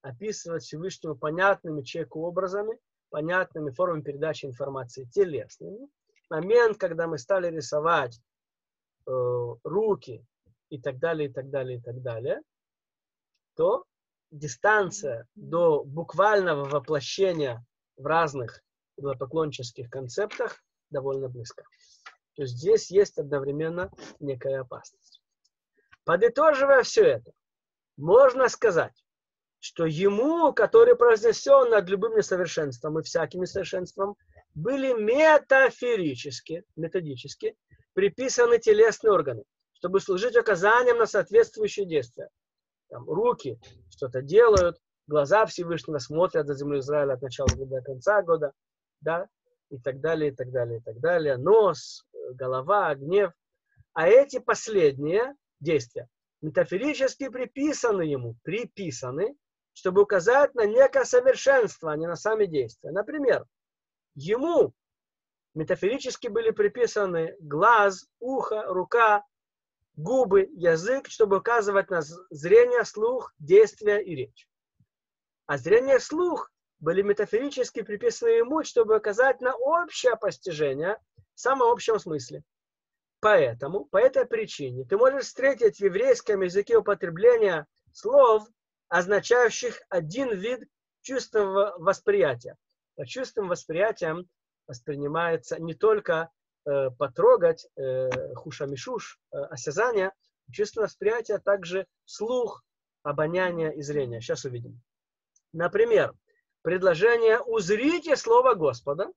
описывать Всевышнему понятными человеку образами, понятными формами передачи информации, телесными. Момент, когда мы стали рисовать э, руки и так далее, и так далее, и так далее, то дистанция до буквального воплощения в разных идолопоклоннических концептах довольно близка. То есть здесь есть одновременно некая опасность. Подытоживая все это, можно сказать, что ему, который произнесен над любым несовершенством и всяким несовершенством, были метафорически, методически приписаны телесные органы, чтобы служить указанием на соответствующие действия. Там, руки что-то делают, глаза Всевышнего смотрят за землю Израиля от начала года до конца года, да, и так далее, и так далее, и так далее. Нос, голова, гнев. А эти последние действия метафорически приписаны ему, приписаны, чтобы указать на некое совершенство, а не на сами действия. Например, ему метафорически были приписаны глаз, ухо, рука, губы, язык, чтобы указывать на зрение, слух, действие и речь. А зрение и слух были метафорически приписаны ему, чтобы указать на общее постижение в самом общем смысле. Поэтому, по этой причине, ты можешь встретить в еврейском языке употребление слов, означающих один вид чувственного восприятия. По чувственным восприятиям воспринимается не только э, потрогать, э, хуша-мишуш, э, осязание, чувственное восприятие, а также слух, обоняние и зрение. Сейчас увидим. Например, предложение «узрите слово Господа»,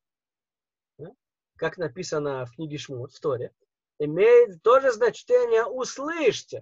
как написано в книге Шмот, в Торе, имеет тоже значение «услышьте».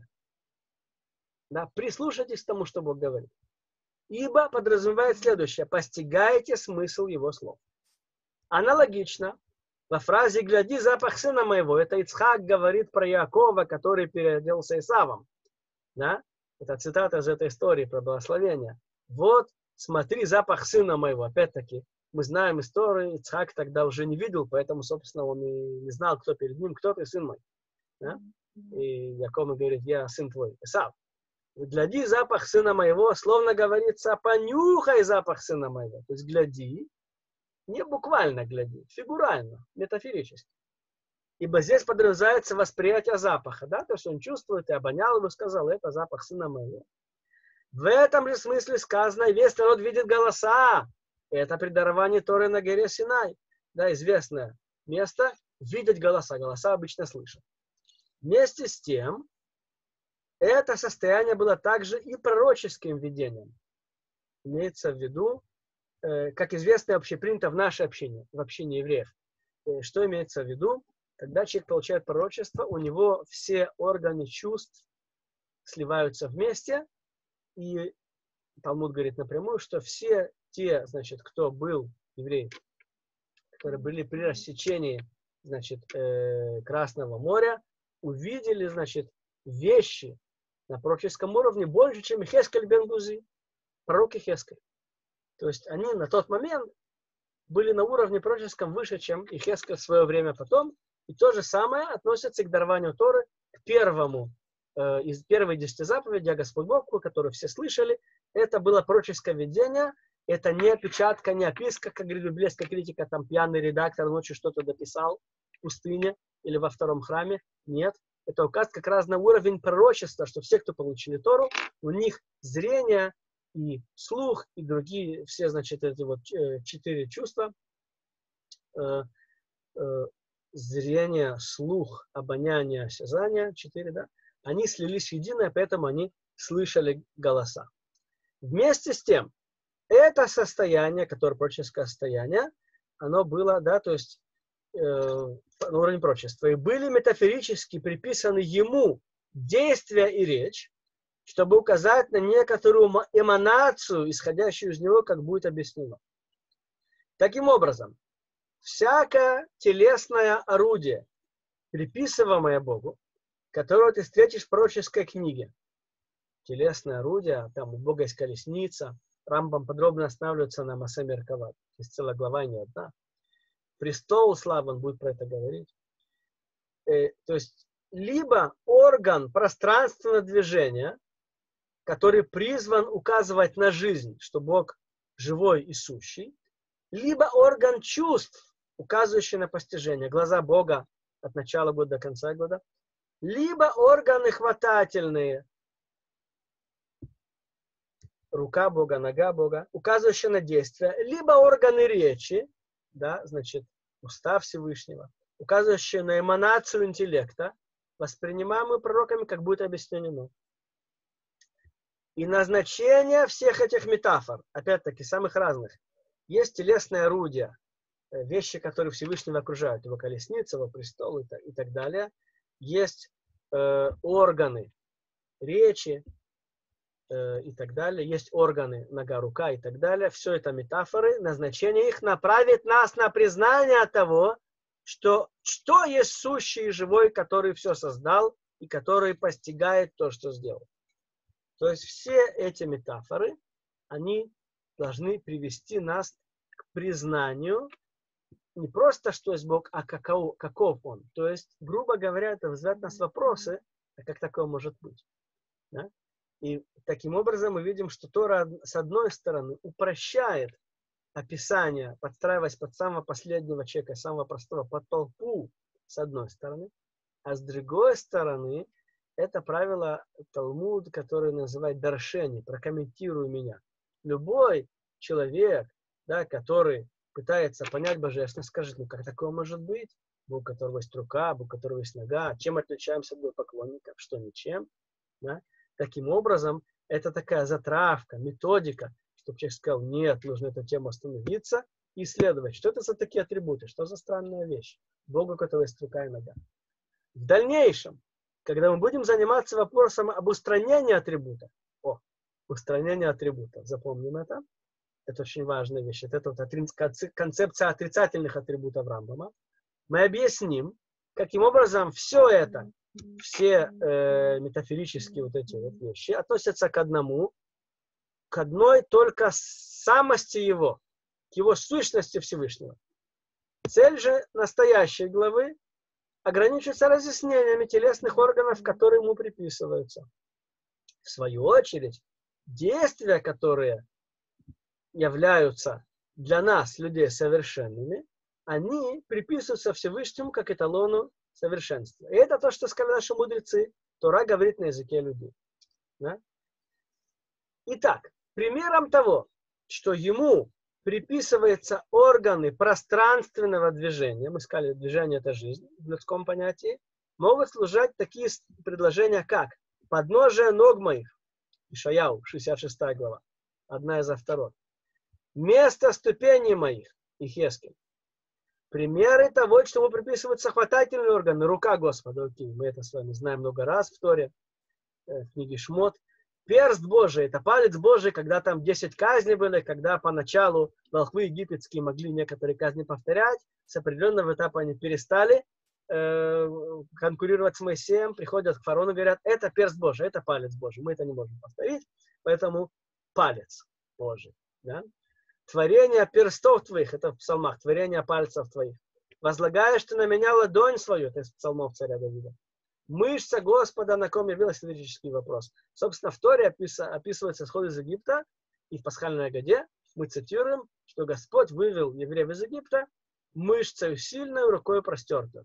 Да, прислушайтесь к тому, что Бог говорит. Ибо подразумевает следующее: постигайте смысл его слов. Аналогично, во фразе «гляди, запах сына моего», это Ицхак говорит про Иакова, который переоделся Исавом. Да? Это цитата из этой истории про благословение. Вот, смотри, запах сына моего. Опять-таки, мы знаем историю, Ицхак тогда уже не видел, поэтому, собственно, он и не знал, кто перед ним, кто ты, сын мой. Да? И Яков говорит: я сын твой, Исав. Гляди, запах сына моего, словно говорится, понюхай запах сына моего. То есть гляди, не буквально гляди, фигурально, метафорически. Ибо здесь подразумевается восприятие запаха, да, то есть он чувствует и обонял его, сказал: это запах сына моего. В этом же смысле сказано: весь народ видит голоса. Это при даровании Торы на горе Синай. Да, известное место, видеть голоса. Голоса обычно слышат. Вместе с тем, это состояние было также и пророческим видением. Имеется в виду, э, как известно, общепринято в наше общение, в общении евреев. Э, что имеется в виду? Когда человек получает пророчество, у него все органы чувств сливаются вместе, и Талмуд говорит напрямую, что все те, значит, кто был еврей, которые были при рассечении, значит, э, Красного моря, увидели, значит, вещи на пророческом уровне больше, чем Хескель бен Бузи, пророк Хескель. То есть они на тот момент были на уровне пророческом выше, чем Хескель в свое время потом. И то же самое относится к дарованию Торы, к первому, э, из первой десяти заповедей о Господь Бог, которую все слышали. Это было пророческое видение, это не опечатка, не описка, как говорит библейская критика, там пьяный редактор ночью что-то дописал в пустыне или во втором храме. Нет. Это указ как раз на уровень пророчества, что все, кто получили Тору, у них зрение и слух, и другие, все, значит, эти вот четыре чувства, э, э, зрение, слух, обоняние, осязание, четыре, да, они слились в единое, поэтому они слышали голоса. Вместе с тем, это состояние, которое пророческое состояние, оно было, да, то есть э, на уровне пророчества, и были метафорически приписаны ему действия и речь, чтобы указать на некоторую эманацию, исходящую из него, как будет объяснено. Таким образом, всякое телесное орудие, приписываемое Богу, которое ты встретишь в пророческой книге, телесное орудие, там у Бога есть колесница, Рамбам подробно останавливается на Масе Меркава, есть целая глава, не одна. Престол славы, он будет про это говорить. Э, то есть, либо орган пространственного движения, который призван указывать на жизнь, что Бог живой и сущий, либо орган чувств, указывающий на постижение, глаза Бога от начала года до конца года, либо органы хватательные, рука Бога, нога Бога, указывающие на действие, либо органы речи, да, значит, уста Всевышнего, указывающие на эманацию интеллекта, воспринимаемые пророками, как будет объяснено. И назначение всех этих метафор, опять-таки, самых разных, есть телесные орудия, вещи, которые Всевышнего окружают, его колесница, его престол и так, и так далее. Есть э, органы речи э, и так далее. Есть органы нога, рука и так далее. Все это метафоры. Назначение их направит нас на признание того, что, что есть сущий и живой, который все создал и который постигает то, что сделал. То есть все эти метафоры, они должны привести нас к признанию не просто, что есть Бог, а каков, каков Он. То есть, грубо говоря, это вызывает нас вопросы, а как такое может быть. Да? И таким образом мы видим, что Тора, с одной стороны, упрощает описание, подстраиваясь под самого последнего человека, самого простого, под толпу, с одной стороны, а с другой стороны, это правило Талмуд, которое называют даршени, прокомментируй меня. Любой человек, да, который пытается понять божественность, скажет, ну как такое может быть? Бог, у которого есть рука, Бог, у которого есть нога. Чем отличаемся от поклонников? Что ничем. Да? Таким образом, это такая затравка, методика, чтобы человек сказал, нет, нужно эту тему остановиться и исследовать, что это за такие атрибуты, что за странная вещь. Бог, у которого есть рука и нога. В дальнейшем, когда мы будем заниматься вопросом об устранении атрибутов, о, устранение атрибутов, запомним это, это очень важная вещь, это вот концепция отрицательных атрибутов Рамбама, мы объясним, каким образом все это, все э, метафорические вот эти вот вещи относятся к одному, к одной только самости его, к его сущности Всевышнего. Цель же настоящей главы ограничивается разъяснениями телесных органов, которые ему приписываются. В свою очередь, действия, которые являются для нас, людей, совершенными, они приписываются Всевышнему как эталону совершенства. И это то, что сказали наши мудрецы. Тора говорит на языке людей. Да? Итак, примером того, что ему приписываются органы пространственного движения, мы сказали, движение – это жизнь в людском понятии, могут служить такие предложения, как подножие ног моих, Ишаяу, шестьдесят шестая глава, одна из авторов, место ступеней моих, Ихескель, примеры того, что ему приписываются хватательные органы, рука Господа, окей, мы это с вами знаем много раз в Торе, в книге Шмот. Перст Божий, это палец Божий, когда там десять казней были, когда поначалу волхвы египетские могли некоторые казни повторять, с определенного этапа они перестали э, конкурировать с Моисеем, приходят к фараону и говорят, это перст Божий, это палец Божий, мы это не можем повторить, поэтому палец Божий. Да? Творение перстов твоих, это в псалмах, творение пальцев твоих. Возлагаешь ты на меня ладонь свою, это из псалмов царя Давида. Мышца Господа, на ком явился лирический вопрос. Собственно, в Торе опис... описывается исход из Египта, и в пасхальной Агаде мы цитируем, что Господь вывел евреев из Египта мышцей сильной, рукой простертой.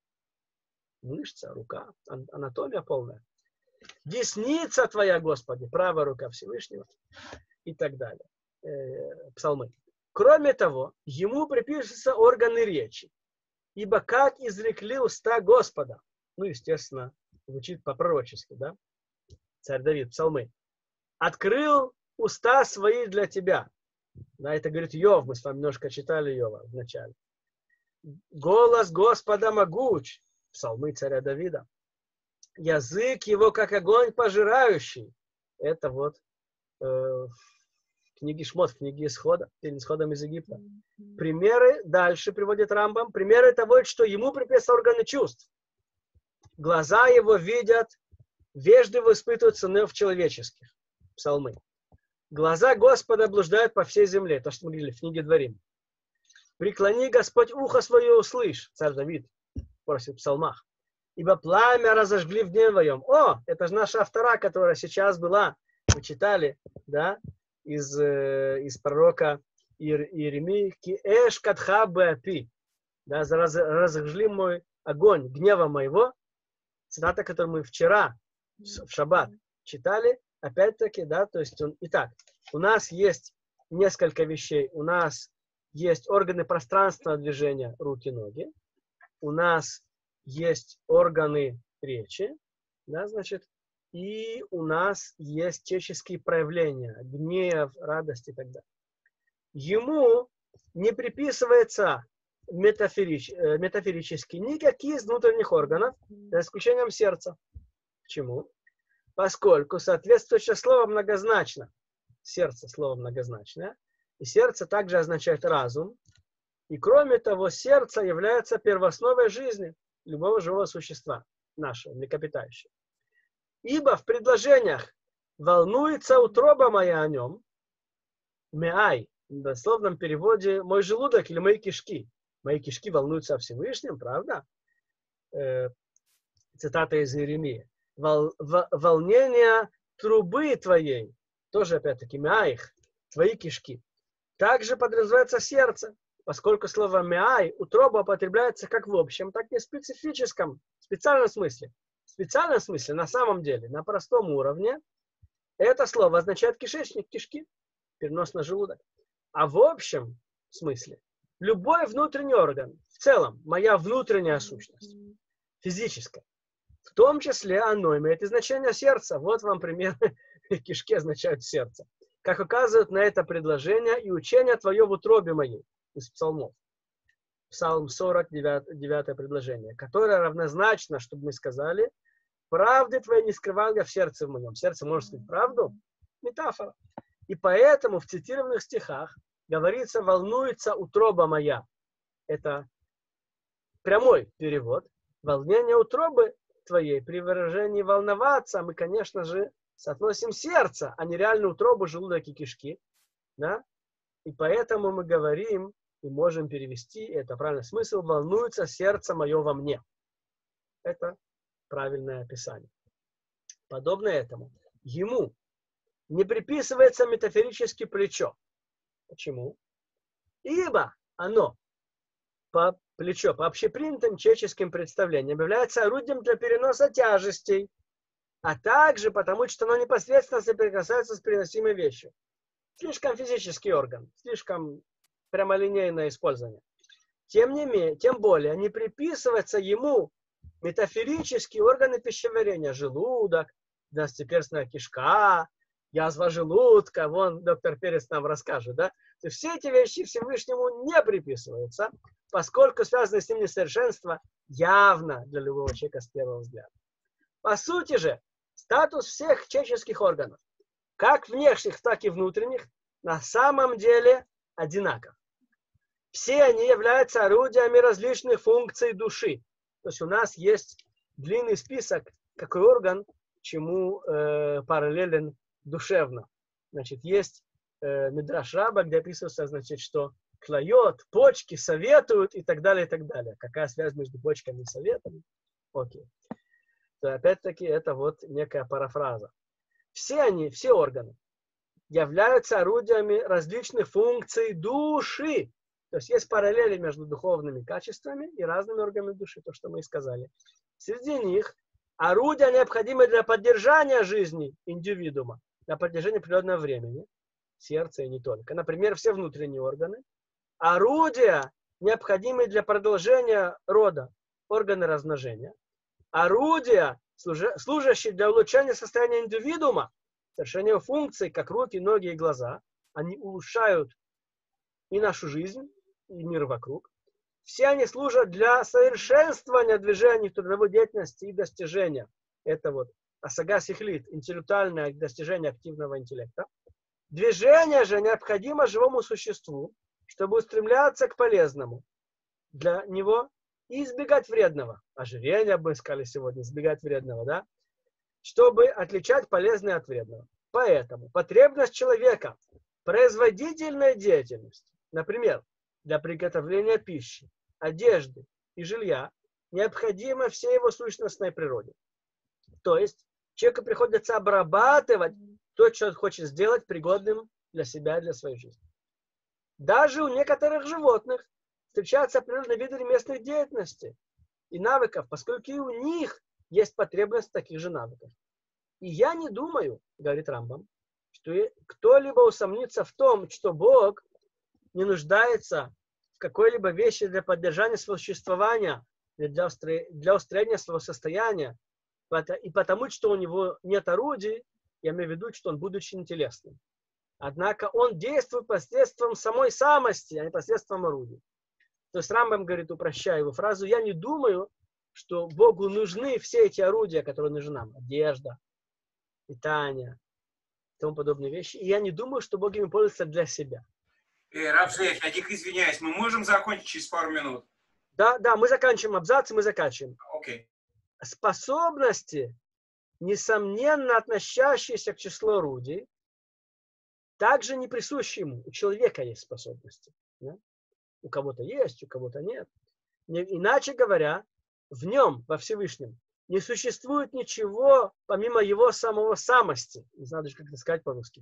Мышца, рука, ан- анатомия полная. Десница твоя, Господи, правая рука Всевышнего и так далее. Э, псалмы. Кроме того, ему припишутся органы речи. Ибо как изрекли уста Господа, ну, естественно, звучит по-пророчески, да? Царь Давид, псалмы. Открыл уста свои для тебя. Да, это говорит Йов, мы с вами немножко читали Йова в начале. Голос Господа могуч, псалмы царя Давида. Язык его, как огонь пожирающий. Это вот э, в книге Шмот, в книге Исхода, перед исходом из Египта. Примеры, дальше приводит Рамбам, примеры того, что ему приписываются органы чувств. Глаза его видят, вежливо испытывают сынов человеческих. Псалмы. Глаза Господа блуждают по всей земле. То, что мы говорили в книге Дворим. Преклони, Господь, ухо свое услышь. Царь Давид просит в псалмах. Ибо пламя разожгли в дне твоем. О, это же наша автора, которая сейчас была Мы читали, да, из, э, из пророка Ир- Иеремии, «Ки эш катха беапи», да, «Раз- разожгли мой огонь гнева моего», цитата, которую мы вчера в шаббат читали, опять-таки, да, то есть, он, итак, у нас есть несколько вещей. У нас есть органы пространственного движения, руки, ноги. У нас есть органы речи, да, значит, и у нас есть человеческие проявления, гнев, радость и так далее. Ему не приписывается метафорич, метафорически никакие из внутренних органов, за исключением сердца. Почему? Поскольку соответствующее слово многозначно. Сердце слово многозначное. И сердце также означает разум. И кроме того, сердце является первоосновой жизни любого живого существа, нашего, млекопитающего. Ибо в предложениях волнуется утроба моя о нем, меай, в дословном переводе мой желудок или мои кишки. Мои кишки волнуются о Всевышнем, правда? Э, цитата из Иеремии. Вол, в, волнение трубы твоей, тоже опять-таки меаих, твои кишки. Также подразумевается сердце, поскольку слово меай, утроба употребляется как в общем, так и в специфическом, специальном смысле. В специальном смысле, на самом деле, на простом уровне, это слово означает кишечник, кишки, перенос на желудок. А в общем смысле, любой внутренний орган, в целом, моя внутренняя сущность, физическая, в том числе оно имеет и значение сердца. Вот вам пример, кишки означают сердце. Как указывают на это предложение и учение твое в утробе моей, из псалмов. Псалм сорок, девятое предложение, которое равнозначно, чтобы мы сказали, правды твоей не скрывал я в сердце моем. Сердце может сказать правду? Метафора. И поэтому в цитированных стихах говорится, волнуется утроба моя. Это прямой перевод. Волнение утробы твоей. При выражении волноваться мы, конечно же, соотносим сердце, а не реальную утробу, желудок и кишки. Да? И поэтому мы говорим, и можем перевести, это правильный смысл, волнуется сердце мое во мне. Это правильное описание. Подобно этому, ему не приписывается метафорически плечо. Почему? Ибо оно, по плечо, по общепринятым человеческим представлениям, является орудием для переноса тяжестей, а также потому, что оно непосредственно соприкасается с переносимой вещью. Слишком физический орган, слишком прямолинейное использование. Тем не менее, тем более, не приписывается ему метафорические органы пищеварения, желудок, двенадцатиперстная кишка, язва желудка, вон доктор Перец нам расскажет, да? То есть все эти вещи Всевышнему не приписываются, поскольку связаны с ним несовершенство явно для любого человека с первого взгляда. По сути же, статус всех человеческих органов, как внешних, так и внутренних, на самом деле одинаков. Все они являются орудиями различных функций души. То есть у нас есть длинный список, какой орган чему э, параллелен душевно. Значит, есть э, Мидраш Раба, где описывается, значит, что клает, почки советуют и так далее, и так далее. Какая связь между почками и советами? Окей. То опять-таки это вот некая парафраза. Все они, все органы являются орудиями различных функций души. То есть есть параллели между духовными качествами и разными органами души, то, что мы и сказали. Среди них орудия, необходимые для поддержания жизни индивидуума на протяжении определенного времени, сердце и не только. Например, все внутренние органы. Орудия, необходимые для продолжения рода, органы размножения. Орудия, служащие для улучшения состояния индивидуума, совершения его функций, как руки, ноги и глаза. Они улучшают и нашу жизнь, и мир вокруг. Все они служат для совершенствования движений, трудовой деятельности и достижения. Это вот асага сихлит, интеллектуальное достижение активного интеллекта. Движение же необходимо живому существу, чтобы устремляться к полезному для него и избегать вредного. Ожирение, мы сказали сегодня, избегать вредного, да? Чтобы отличать полезное от вредного. Поэтому потребность человека в производительной деятельности, например, для приготовления пищи, одежды и жилья, необходимо всей его сущностной природе. То есть человеку приходится обрабатывать то, что он хочет сделать пригодным для себя и для своей жизни. Даже у некоторых животных встречаются определенные виды местных деятельности и навыков, поскольку и у них есть потребность в таких же навыках. И я не думаю, говорит Рамбам, что кто-либо усомнится в том, что Бог не нуждается в какой-либо вещи для поддержания своего существования, для устроения своего состояния, и потому, что у него нет орудий, я имею в виду, что он, будучи нетелесным. Однако он действует посредством самой самости, а не посредством орудий. То есть Рамбам говорит, упрощая его фразу, я не думаю, что Богу нужны все эти орудия, которые нужны нам. Одежда, питание, и тому подобные вещи. И я не думаю, что Бог ими пользуется для себя.
Э, Рав Зеев, я дико извиняюсь, мы можем закончить через пару минут?
Да, да, мы заканчиваем абзац, и мы заканчиваем.
Окей.
Способности, несомненно относящиеся к числу орудий, также не присущи ему. У человека есть способности. Да? У кого-то есть, у кого-то нет. Иначе говоря, в нем, во Всевышнем, не существует ничего, помимо его самого самости. Не знаю даже, как это сказать по-русски.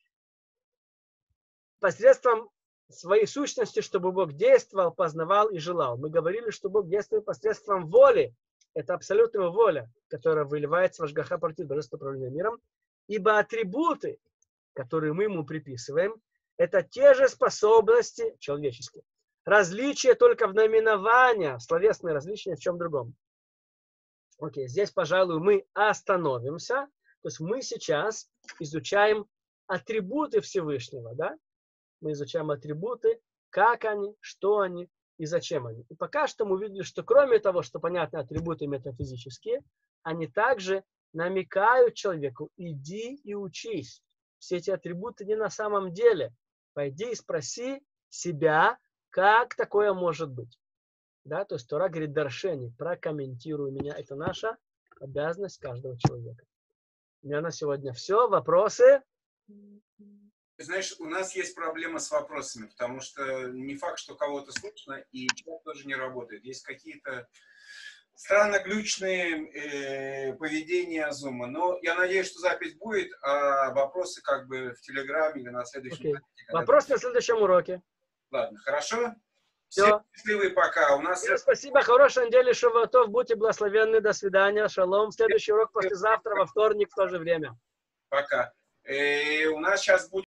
Посредством своей сущности, чтобы Бог действовал, познавал и желал. Мы говорили, что Бог действует посредством воли. Это абсолютная воля, которая выливается в Ашгаха Пратит, божественное управление миром. Ибо атрибуты, которые мы ему приписываем, это те же способности человеческие. Различие только в наименовании, словесное различие в чем другом. Окей, здесь, пожалуй, мы остановимся. То есть мы сейчас изучаем атрибуты Всевышнего, да? Мы изучаем атрибуты, как они, что они и зачем они. И пока что мы увидели, что кроме того, что понятны атрибуты метафизические, они также намекают человеку, иди и учись. Все эти атрибуты не на самом деле. Пойди и спроси себя, как такое может быть. Да? То есть Тора говорит, даршени, прокомментируй меня. Это наша обязанность каждого человека. У меня на сегодня все. Вопросы?
Знаешь, у нас есть проблема с вопросами, потому что не факт, что кого-то слышно, и чат тоже не работает. Есть какие-то странно-глючные э, поведения Зума. Но я надеюсь, что запись будет, а вопросы как бы в Телеграме или на следующем.
Okay. Вопрос на следующем уроке.
Ладно, хорошо?
Все.
Все счастливые пока. У нас...
Всем спасибо, хорошей недели, шавуатов, будьте благословенны, до свидания, шалом. Следующий урок послезавтра, во вторник, в то же время.
Пока. Э, у нас сейчас будет